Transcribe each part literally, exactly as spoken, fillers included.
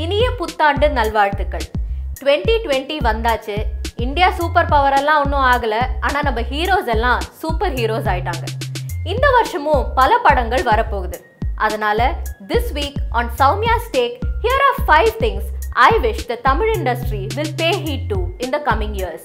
இனிய புத்தாண்டு நல்வாழ்த்துக்கள். twenty twenty வந்தாச்சு. இந்தியா சூப்பர் பவர் எல்லாம் ஒன்றும் ஆகல, ஆனால் நம்ம ஹீரோஸ் எல்லாம் சூப்பர் ஹீரோஸ் ஆயிட்டாங்க. இந்த வருஷமும் பல படங்கள் வரப்போகுது. அதனால this week on Sowmya's Take, here are five things I wish the Tamil industry will pay heed to in the coming years.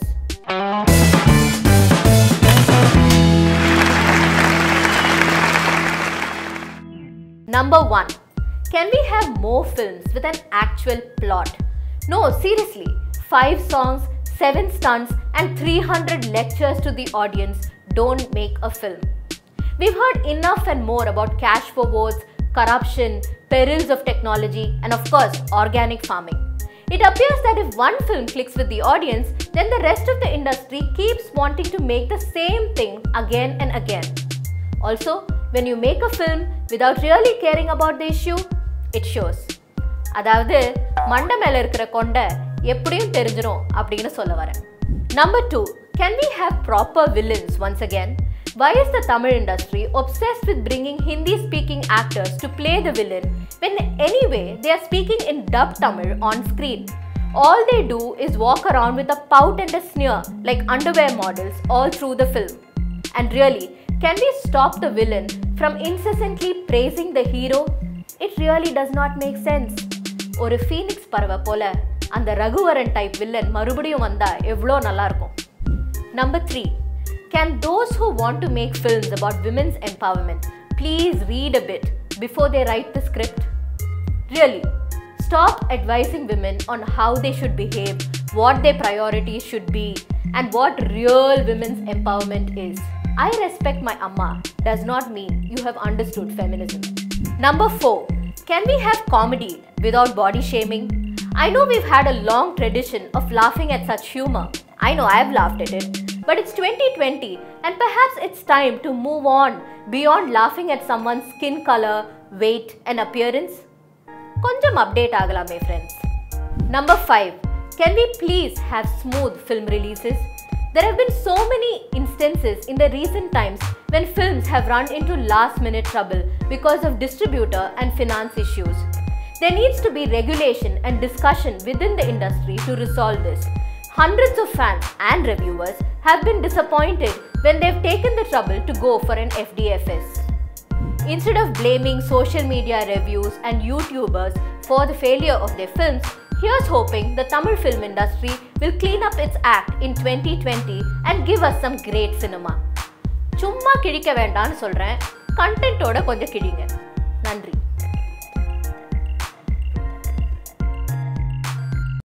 Number one. Can we have more films with an actual plot? No, seriously. Five songs, seven stunts and three hundred lectures to the audience don't make a film. We've heard enough and more about cash for votes, corruption, perils of technology and of course organic farming. It appears that if one film clicks with the audience, then the rest of the industry keeps wanting to make the same thing again and again. Also, when you make a film without really caring about the issue, it shows. அதாவது மண்ட மேல இருக்கிற கொண்ட எப்படியும் தெரிஞ்சிரும் அப்படினு சொல்ல வரேன். Number two, can we have proper villains once again? Why is the Tamil industry obsessed with bringing Hindi speaking actors to play the villain when anyway they are speaking in dubbed Tamil on screen? All they do is walk around with a pout and a sneer like underwear models all through the film. And really, can we stop the villain from incessantly praising the hero? It really does not make sense. ஒரு phoenix பறவை போல அந்த Raghuvaran type villain மறுபடியும் வந்தா எவ்வளோ நல்லா இருக்கும். Number three. Can those who want to make films about women's empowerment please read a bit before they write the script? Really, stop advising women on how they should behave, what their priorities should be, and what real women's empowerment is. I respect my amma does not mean you have understood feminism. Number four. Can we have comedy without body shaming? I know we've had a long tradition of laughing at such humor. I know I've laughed at it. But it's twenty twenty and perhaps it's time to move on beyond laughing at someone's skin color, weight and appearance. Konjam update agalame friends. Number five. Can we please have smooth film releases? There have been so many instances in the recent times when films have run into last minute trouble because of distributor and finance issues. There needs to be regulation and discussion within the industry to resolve this. Hundreds of fans and reviewers have been disappointed when they've taken the trouble to go for an F D F S. Instead of blaming social media reviews and YouTubers for the failure of their films, here's hoping the Tamil film industry will clean up its act in twenty twenty and give us some great cinema. சும்மா கிழிக்க வேண்டாம்னு சொல்றேன், கண்டென்ட்டோட கொஞ்சம் கிழிங்க. நன்றி.